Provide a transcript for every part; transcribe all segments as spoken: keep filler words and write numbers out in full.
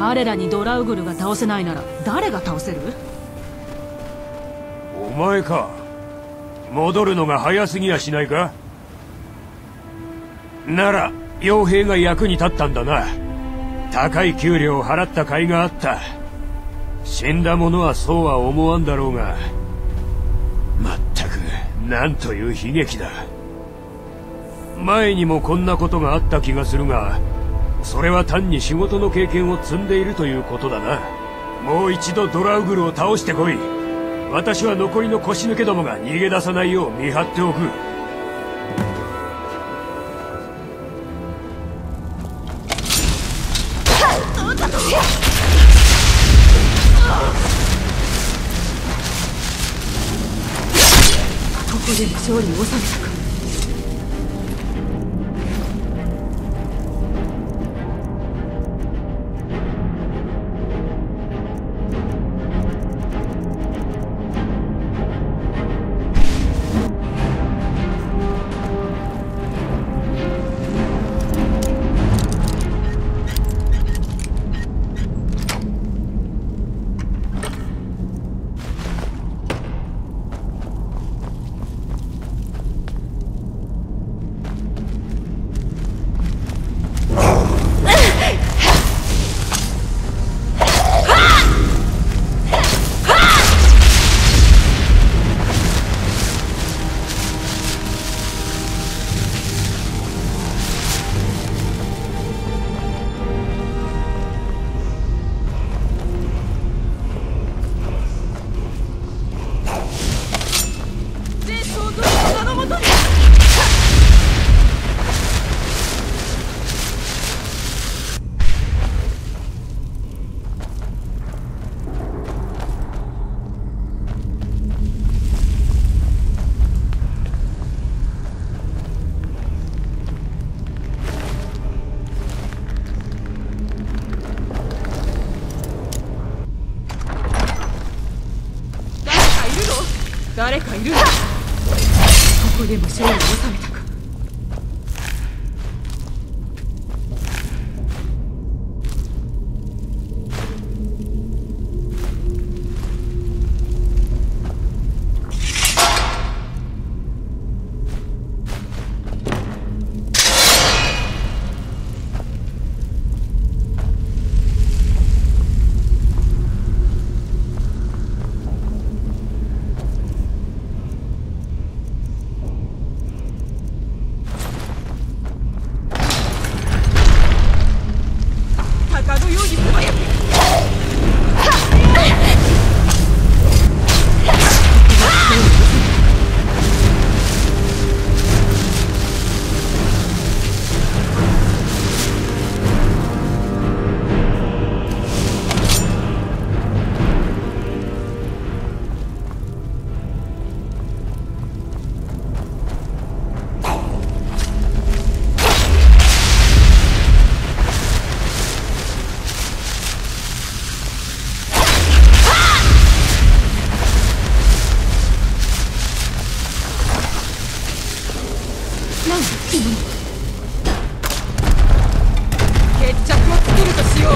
彼らにドラウグルが倒せないなら誰が倒せる？ お前か。戻るのが早すぎやしないか？なら傭兵が役に立ったんだな。高い給料を払った甲斐があった。死んだ者はそうは思わんだろうが、まったくなんという悲劇だ。前にもこんなことがあった気がするが、それは単に仕事の経験を積んでいるということだな。もう一度ドラウグルを倒してこい。私は残りの腰抜けどもが逃げ出さないよう見張っておく。 ここでも勝利を収めたか。誰かいるんだ。ここでも勝利を収めたか。決着をつけるとしよう。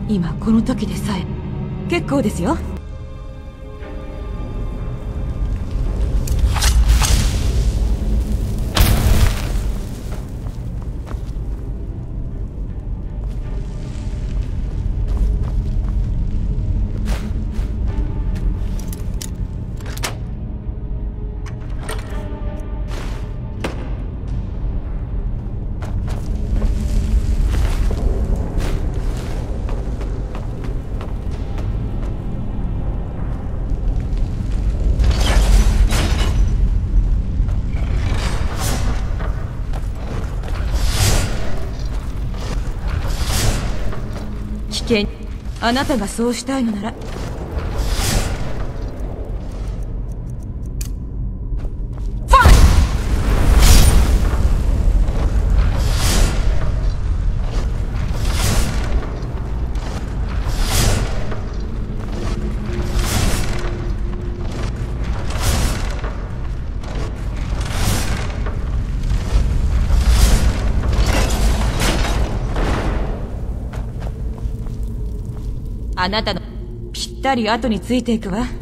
今この時でさえ結構ですよ。危険。あなたがそうしたいのなら。あなたのぴったり後についていくわ。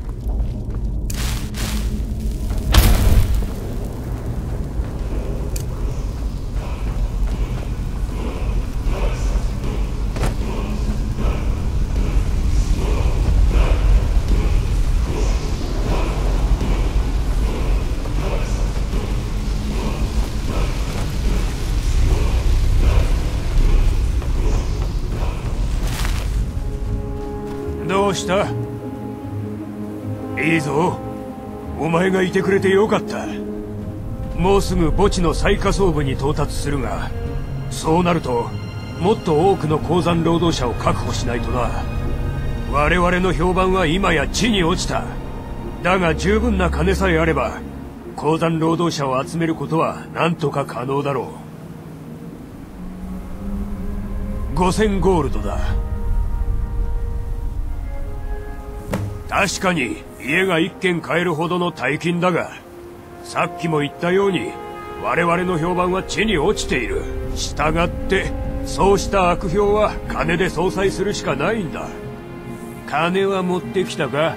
どうした？いいぞ。お前がいてくれてよかった。もうすぐ墓地の最下層部に到達するが、そうなるともっと多くの鉱山労働者を確保しないとな。我々の評判は今や地に落ちた。だが十分な金さえあれば鉱山労働者を集めることは何とか可能だろう。ごせんゴールドだ。確かに家が一軒買えるほどの大金だが、さっきも言ったように我々の評判は地に落ちている。したがってそうした悪評は金で相殺するしかないんだ。金は持ってきたか？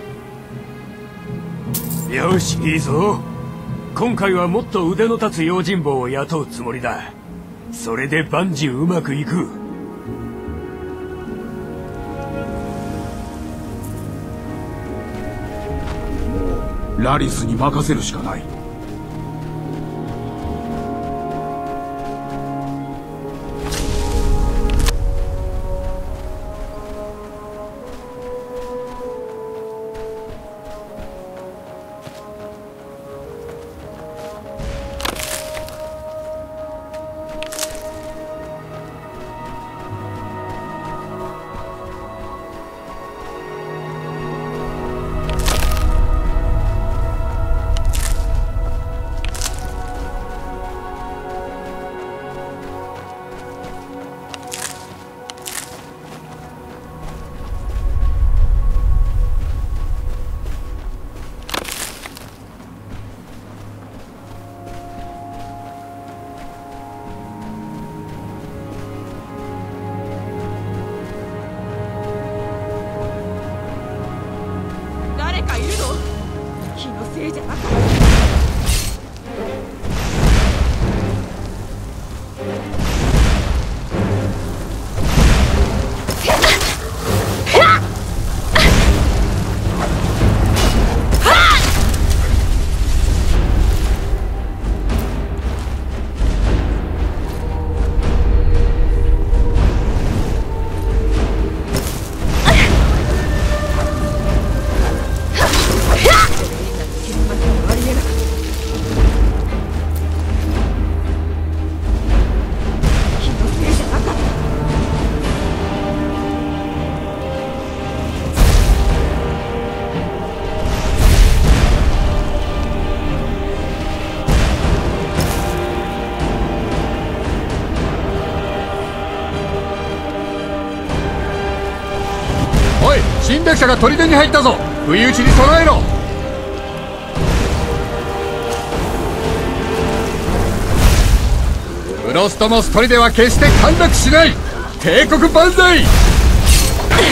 よし、いいぞ。今回はもっと腕の立つ用心棒を雇うつもりだ。それで万事うまくいく。 ラリスに任せるしかない。 気のせいじゃなかった。 侵略者が砦に入ったぞ。不意打ちに備えろ。フロストモス砦は決して陥落しない。帝国万歳。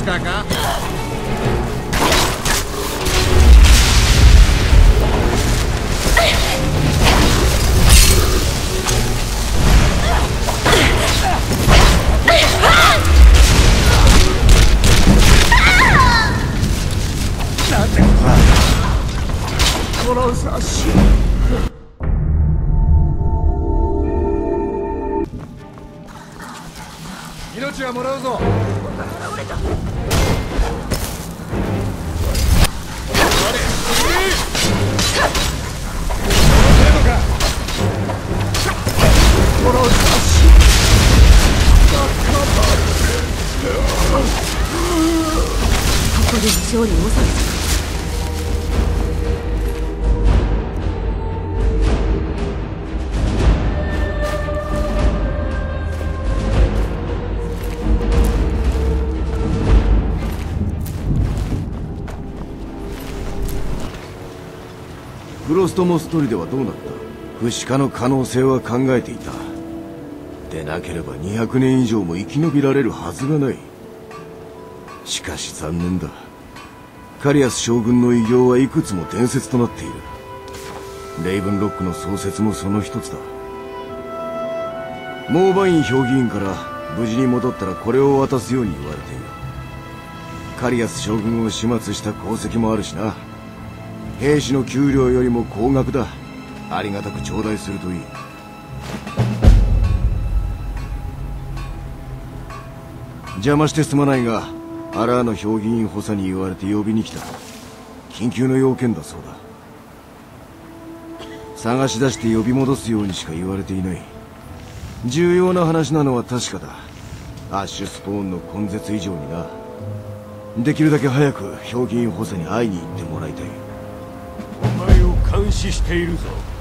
ターか。命はもらうぞ。 ここで勝利を収めた。 フロストモス砦はどうなった？不死化の可能性は考えていた。でなければにひゃくねん以上も生き延びられるはずがない。しかし残念だ。カリアス将軍の偉業はいくつも伝説となっている。レイブンロックの創設もその一つだ。モーバイン評議員から無事に戻ったらこれを渡すように言われている。カリアス将軍を始末した功績もあるしな。兵士の給料よりも高額だ。ありがたく頂戴するといい。邪魔してすまないが、アラーの評議員補佐に言われて呼びに来た。緊急の要件だそうだ。探し出して呼び戻すようにしか言われていない。重要な話なのは確かだ。アッシュスポーンの根絶以上にな。できるだけ早く評議員補佐に会いに行ってもらいたい。 お前を監視しているぞ。